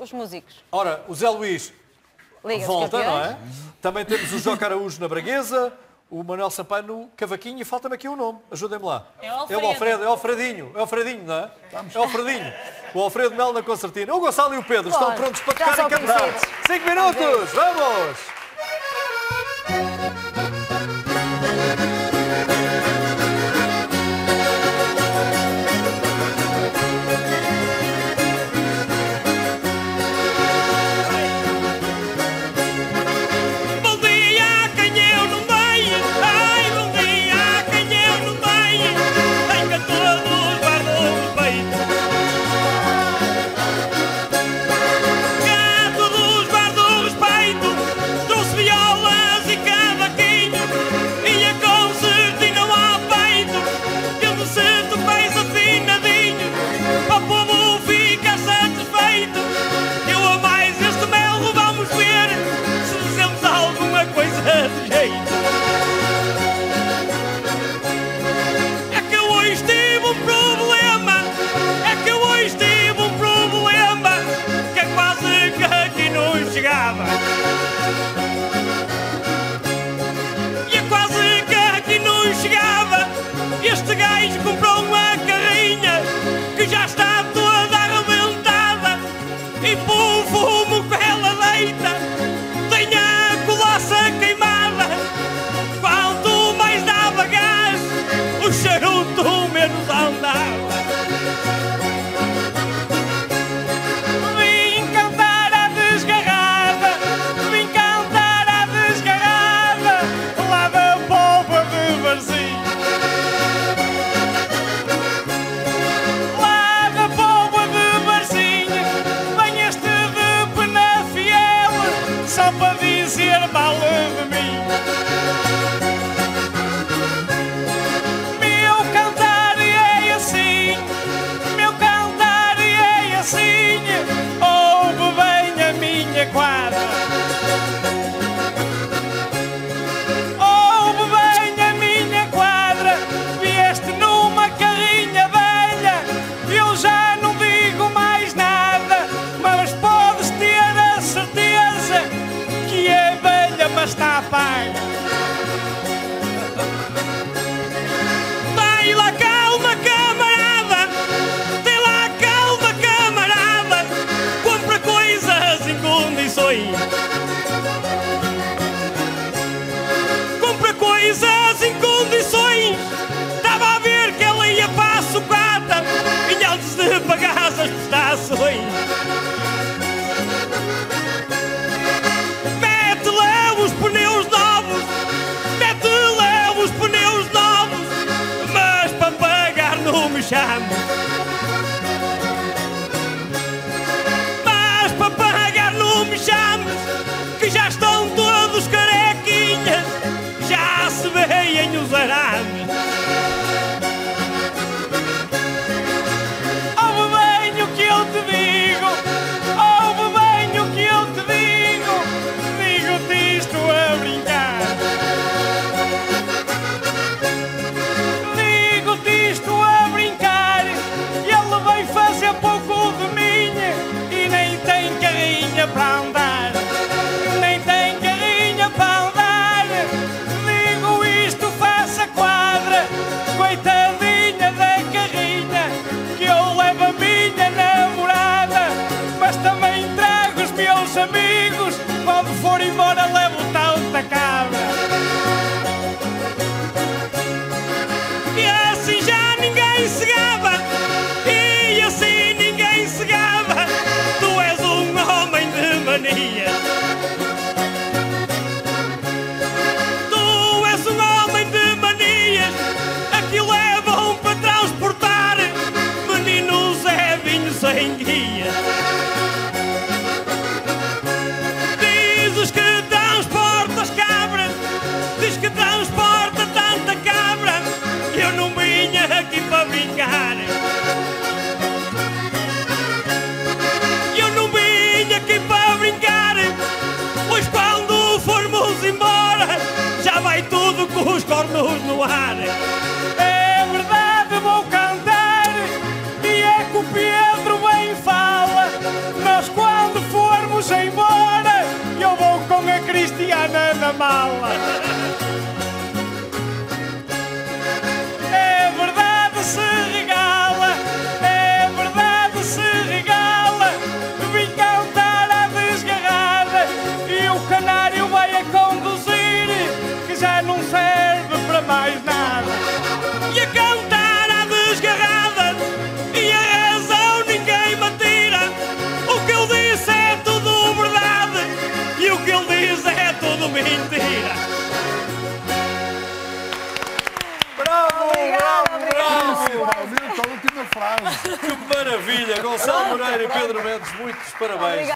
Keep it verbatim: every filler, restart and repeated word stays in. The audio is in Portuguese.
os músicos. Ora, o Zé Luís volta, não é? Também temos o Joca Araújo na Braguesa, o Manuel Sampaio no cavaquinho e falta-me aqui um nome. Ajudem-me lá. É o Alfredo. É o Alfredo, é o Alfredinho. É o Alfredinho, não é? É o Alfredinho. O Alfredo Melo na concertina. O Gonçalo e o Pedro estão Claro. prontos para Já tocar são e cantar. conhecidos. Cinco minutos, vamos! Este gajo comprou uma carrinha que já está toda arrebentada e pelo fumo que ela deita tem a colaça queimada. Quanto mais dava gás, o charuto menos andava. Vim cantar a desgarrada, vim cantar a desgarrada lá da Póvoa de Varzim. Só para dizer mal de mim. Meu cantar é assim, meu cantar é assim. Ouve bem a minha quadra, ouve bem a minha quadra. Vieste numa carrinha velha, eu já não digo mais nada, mas podes ter a certeza que é velha, mas está paga. Tem lá calma, camarada, tem lá calma, camarada, compra coisas em condições. Compra coisas em condições. Estava a ver que ela ia para a sucata e antes de pagar as prestações. Os pneus novos, mete lá os pneus novos, mas para pagar não me chamo. Mas para pagar não me chames, que já estão todos carequinhas, já se veem os arames. Ouve bem o que eu te digo, ouve bem o que eu te digo, digo-te isto a brincar. Digo-te isto a brincar. Ele vai fazer pouco de mim e nem tem carrinha para andar. Nem tem carrinha para andar. Digo isto, faça quadra, coitadinha da carrinha, que eu levo a minha namorada, mas também trago os meus amigos. Quando for embora levo tanta cabra. E assim já ninguém se gaba, e assim ninguém se gaba. Tu és um homem de mania. Tu és um homem de manias. Aqui levam para transportar meninos é vinho sem guia. Dizes que maravilha! Gonçalo Moreira e Pedro Mendes, muitos parabéns.